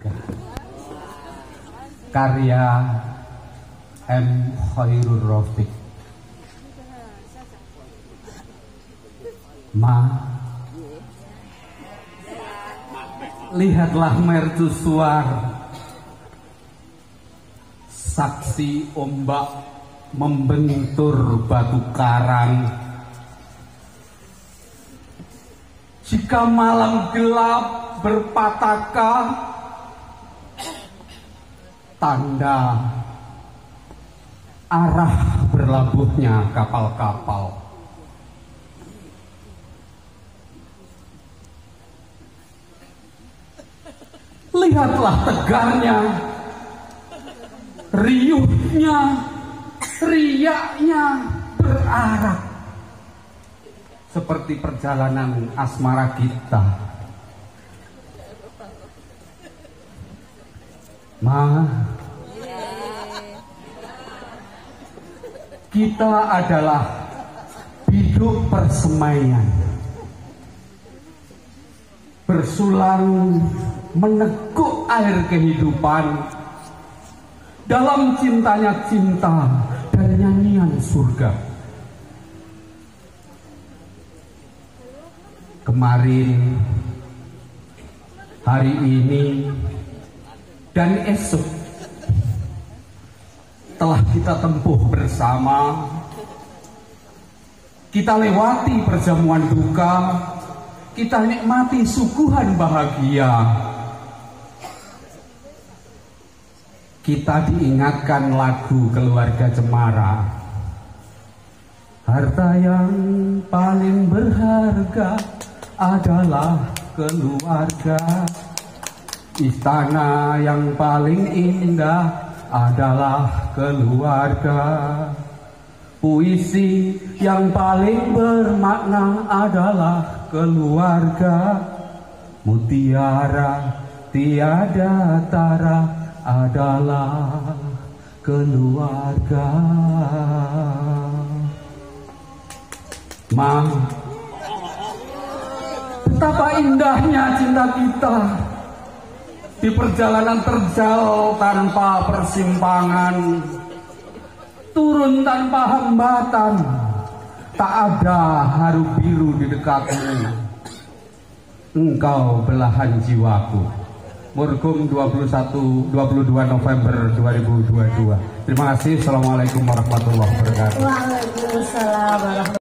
karya M. Khairul Rafiq. Ma, lihatlah mercusuar, saksi ombak membentur batu karang. Jika malam gelap berpataka, tanda arah berlabuhnya kapal-kapal. Lihatlah tegarnya, riuhnya, riaknya berarak seperti perjalanan asmara kita. Ma, kita adalah biduk persemaian, bersulang meneguk air kehidupan dalam cintanya cinta dan nyanyian surga. Kemarin, hari ini, dan esok telah kita tempuh bersama. Kita lewati perjamuan duka, kita nikmati suguhan bahagia. Kita diingatkan lagu keluarga Cemara. Harta yang paling berharga adalah keluarga. Istana yang paling indah adalah keluarga. Puisi yang paling bermakna adalah keluarga. Mutiara tiada tara adalah keluarga. Ma, betapa indahnya cinta kita di perjalanan terjal tanpa persimpangan, turun tanpa hambatan, tak ada haru biru di dekatmu. Engkau belahan jiwaku. Murkum 22 November 2022. Terima kasih. Assalamualaikum warahmatullahi wabarakatuh. Waalaikumsalam warahmatullahi wabarakatuh.